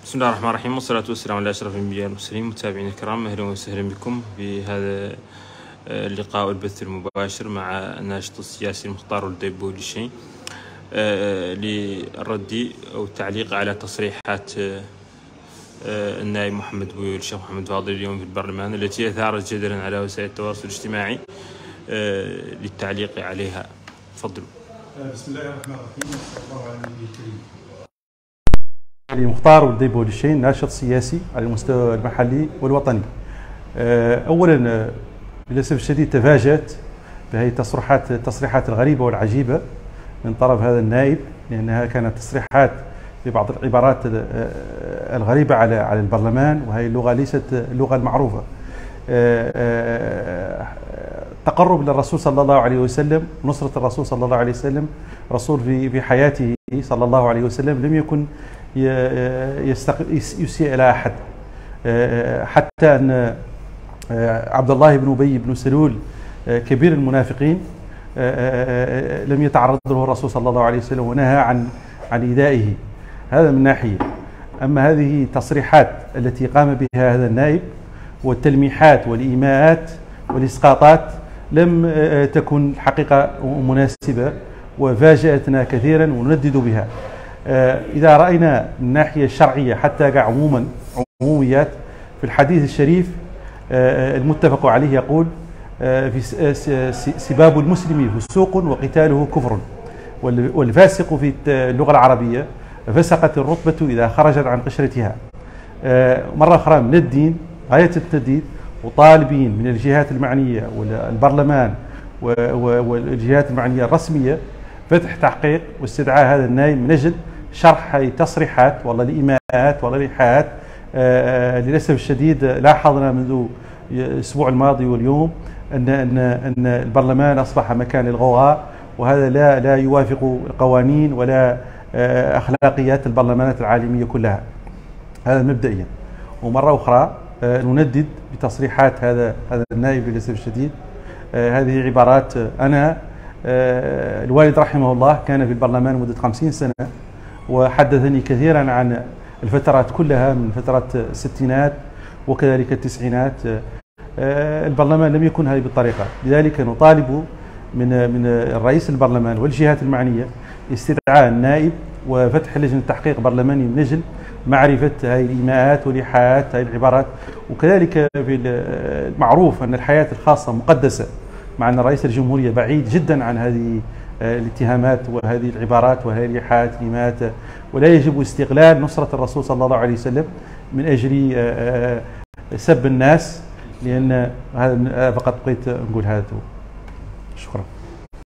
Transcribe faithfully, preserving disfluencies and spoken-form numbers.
بسم الله الرحمن الرحيم، والصلاة والسلام على أشرف الأنبياء والمرسلين. متابعينا الكرام، أهلا وسهلا بكم في هذا اللقاء والبث المباشر مع الناشط السياسي المختار ولد بولشين للرد أو التعليق على تصريحات النائب محمد بويول الشيخ محمد فاضل اليوم في البرلمان، التي أثارت جدلا على وسائل التواصل الاجتماعي للتعليق عليها. تفضلوا. بسم الله الرحمن الرحيم، وصلى الله على النبي الكريم. مختار ولد بولشين، ناشط سياسي على المستوى المحلي والوطني. اولا للاسف الشديد تفاجأت بهذه التصريحات التصريحات الغريبه والعجيبه من طرف هذا النائب، لانها كانت تصريحات ببعض العبارات الغريبه على على البرلمان، وهي اللغه ليست اللغه المعروفه. تقرب للرسول صلى الله عليه وسلم، نصرة الرسول صلى الله عليه وسلم، رسول في في حياته صلى الله عليه وسلم لم يكن يسيء إلى أحد، حتى أن عبد الله بن أبي بن سلول كبير المنافقين لم يتعرض له الرسول صلى الله عليه وسلم ونهى عن عن إيذائه. هذا من ناحية. أما هذه التصريحات التي قام بها هذا النائب والتلميحات والإيماءات والإسقاطات لم تكن حقيقة مناسبة، وفاجأتنا كثيرا وندد بها. إذا رأينا من الناحية الشرعية حتى عموما عموميات في الحديث الشريف المتفق عليه يقول: في سباب المسلم فسوق وقتاله كفر، والفاسق في اللغة العربية فسقت الرتبة إذا خرجت عن قشرتها. مرة أخرى من الدين غاية التنديد، وطالبين من الجهات المعنية والبرلمان والجهات المعنية الرسمية فتح تحقيق واستدعاء هذا النائب من أجل شرح هذه التصريحات، والله الإيماءات والله الإيحاءات. للأسف الشديد لاحظنا منذ الأسبوع الماضي واليوم أن أن أن البرلمان أصبح مكان للغوغاء، وهذا لا لا يوافق القوانين ولا أخلاقيات البرلمانات العالمية كلها. هذا مبدئيا. ومرة أخرى نندد بتصريحات هذا هذا النائب للأسف الشديد. هذه عبارات. أنا الوالد رحمه الله كان في البرلمان مدة خمسين سنة، وحدثني كثيرا عن الفترات كلها من فترات الستينات وكذلك التسعينات. البرلمان لم يكن هذه بالطريقة، لذلك نطالب من من الرئيس البرلمان والجهات المعنية استدعاء النائب وفتح لجنة تحقيق برلماني من أجل معرفة هذه الإيماءات والإيحاءات، هذه العبارات. وكذلك في المعروف أن الحياة الخاصة مقدسة، مع أن رئيس الجمهورية بعيد جدا عن هذه الاتهامات وهذه العبارات وهذه الإيحاءات الإيماءات، ولا يجب استغلال نصرة الرسول صلى الله عليه وسلم من أجل سب الناس، لأن هذا فقط بقيت نقول هذا. شكرا.